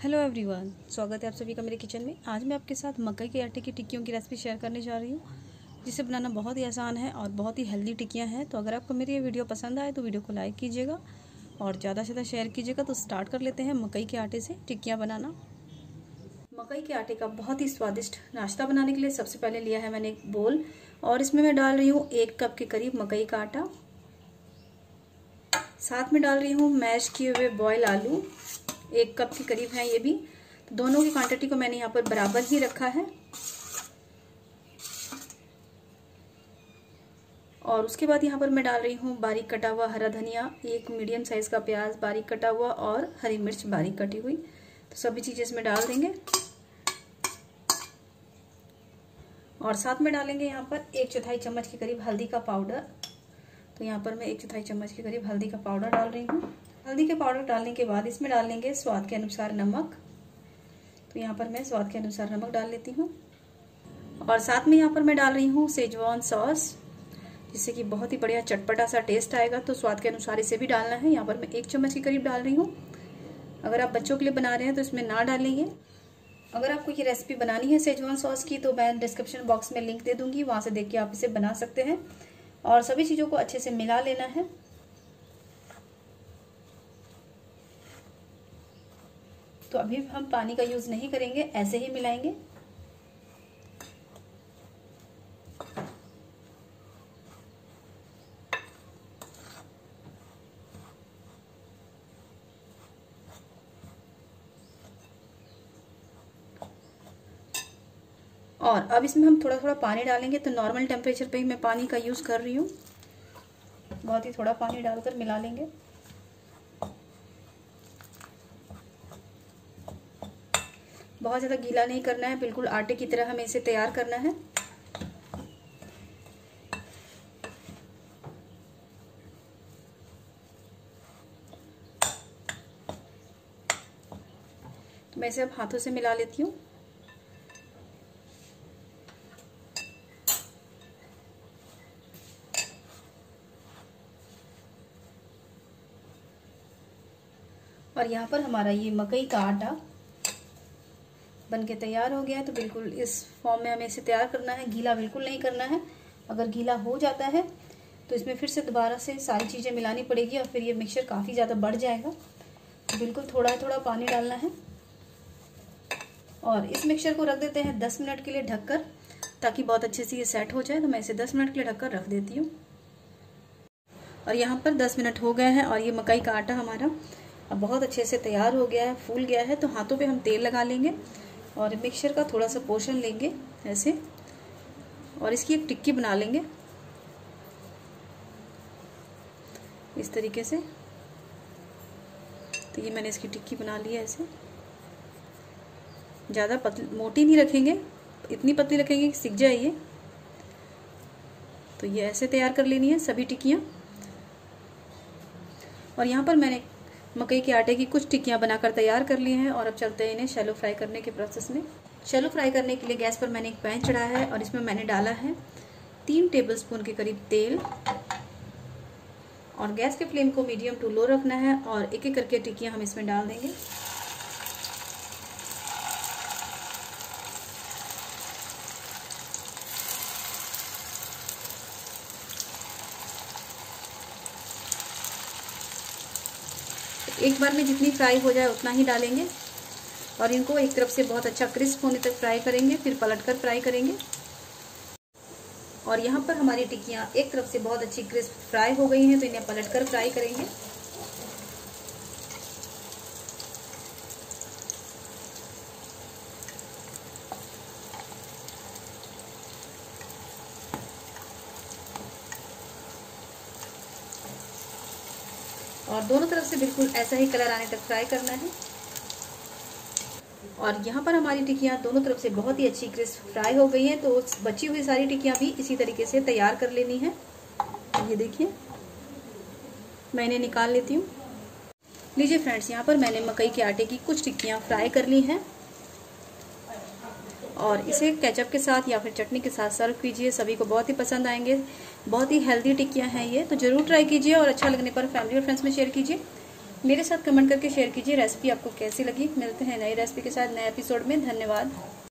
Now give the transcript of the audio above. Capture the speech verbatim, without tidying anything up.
Hello everyone, स्वागत है आप सभी का मेरे किचन में। आज मैं आपके साथ मकई के आटे की टिक्कियों की रेसिपी शेयर करने जा रही हूँ, जिसे बनाना बहुत ही आसान है और बहुत ही हेल्दी टिक्कियाँ हैं। तो अगर आपको मेरी ये वीडियो पसंद आए तो वीडियो को लाइक कीजिएगा और ज़्यादा से ज़्यादा शेयर कीजिएगा। तो स्टार्ट कर लेते हैं मकई के आटे से टिक्कियाँ बनाना। मकई के आटे का बहुत ही स्वादिष्ट नाश्ता बनाने के लिए सबसे पहले लिया है मैंने एक बोल, और इसमें मैं डाल रही हूँ एक कप के करीब मकई का आटा। साथ में डाल रही हूँ मैश किए हुए बॉयल आलू, एक कप के करीब है ये भी। तो दोनों की क्वांटिटी को मैंने यहाँ पर बराबर ही रखा है। और उसके बाद यहाँ पर मैं डाल रही हूँ बारीक कटा हुआ हरा धनिया, एक मीडियम साइज का प्याज बारीक कटा हुआ और हरी मिर्च बारीक कटी हुई। तो सभी चीजें इसमें डाल देंगे और साथ में डालेंगे यहाँ पर एक चौथाई चम्मच के करीब हल्दी का पाउडर। तो यहाँ पर मैं एक चौथाई चम्मच के करीब हल्दी का पाउडर डाल रही हूँ। हल्दी के पाउडर डालने के बाद इसमें डाल लेंगे स्वाद के अनुसार नमक। तो यहाँ पर मैं स्वाद के अनुसार नमक डाल लेती हूँ। और साथ में यहाँ पर मैं डाल रही हूँ सेजवान सॉस, जिससे कि बहुत ही बढ़िया चटपटा सा टेस्ट आएगा। तो स्वाद के अनुसार इसे भी डालना है। यहाँ पर मैं एक चम्मच के करीब डाल रही हूँ। अगर आप बच्चों के लिए बना रहे हैं तो इसमें ना डालेंगे। अगर आपको ये रेसिपी बनानी है सेजवान सॉस की तो मैं डिस्क्रिप्शन बॉक्स में लिंक दे दूंगी, वहां से देख के आप इसे बना सकते हैं। और सभी चीजों को अच्छे से मिला लेना है। तो अभी हम पानी का यूज नहीं करेंगे, ऐसे ही मिलाएंगे। और अब इसमें हम थोड़ा थोड़ा पानी डालेंगे। तो नॉर्मल टेम्परेचर पे ही मैं पानी का यूज कर रही हूँ। बहुत ही थोड़ा पानी डालकर मिला लेंगे। बहुत ज़्यादा गीला नहीं करना है, बिल्कुल आटे की तरह हमें इसे तैयार करना है। तो मैं इसे अब हाथों से मिला लेती हूँ। और यहाँ पर हमारा ये मकई का आटा बनके तैयार हो गया है। तो बिल्कुल इस फॉर्म में हमें इसे तैयार करना है, गीला बिल्कुल नहीं करना है। अगर गीला हो जाता है तो इसमें फिर से दोबारा से सारी चीज़ें मिलानी पड़ेगी और फिर ये मिक्सचर काफ़ी ज़्यादा बढ़ जाएगा। तो बिल्कुल थोड़ा थोड़ा पानी डालना है। और इस मिक्सचर को रख देते हैं दस मिनट के लिए ढककर, ताकि बहुत अच्छे से ये सेट हो जाए। तो मैं इसे दस मिनट के लिए ढककर रख देती हूँ। और यहाँ पर दस मिनट हो गए हैं और ये मकई का आटा हमारा अब बहुत अच्छे से तैयार हो गया है, फूल गया है। तो हाथों पे हम तेल लगा लेंगे और मिक्सचर का थोड़ा सा पोर्शन लेंगे ऐसे, और इसकी एक टिक्की बना लेंगे इस तरीके से। तो ये मैंने इसकी टिक्की बना ली है ऐसे। ज़्यादा पतली मोटी नहीं रखेंगे, इतनी पतली रखेंगे कि सिक जाए ये। तो ये ऐसे तैयार कर लेनी है सभी टिक्कियाँ। और यहाँ पर मैंने मकई के आटे की कुछ टिक्कियाँ बनाकर तैयार कर ली हैं। और अब चलते हैं इन्हें शैलो फ्राई करने के प्रोसेस में। शैलो फ्राई करने के लिए गैस पर मैंने एक पैन चढ़ाया है और इसमें मैंने डाला है तीन टेबलस्पून के करीब तेल। और गैस के फ्लेम को मीडियम टू लो रखना है और एक एक करके टिक्कियाँ हम इसमें डाल देंगे। एक बार में जितनी फ्राई हो जाए उतना ही डालेंगे और इनको एक तरफ से बहुत अच्छा क्रिस्प होने तक फ्राई करेंगे, फिर पलटकर फ्राई करेंगे। और यहाँ पर हमारी टिक्कियाँ एक तरफ से बहुत अच्छी क्रिस्प फ्राई हो गई हैं, तो इन्हें पलटकर फ्राई करेंगे। और दोनों तरफ से बिल्कुल ऐसा ही कलर आने तक फ्राई करना है। और यहाँ पर हमारी टिक्कियाँ दोनों तरफ से बहुत ही अच्छी क्रिस्प फ्राई हो गई हैं। तो बची हुई सारी टिक्कियाँ भी इसी तरीके से तैयार कर लेनी है। ये देखिए, मैं इन्हें निकाल लेती हूँ। लीजिए फ्रेंड्स, यहाँ पर मैंने मकई के आटे की कुछ टिक्कियाँ फ्राई कर ली हैं और इसे केचप के साथ या फिर चटनी के साथ सर्व कीजिए। सभी को बहुत ही पसंद आएंगे। बहुत ही हेल्दी टिक्कियाँ हैं ये, तो जरूर ट्राई कीजिए और अच्छा लगने पर फैमिली और फ्रेंड्स में शेयर कीजिए। मेरे साथ कमेंट करके शेयर कीजिए रेसिपी आपको कैसी लगी। मिलते हैं नई रेसिपी के साथ नए एपिसोड में। धन्यवाद।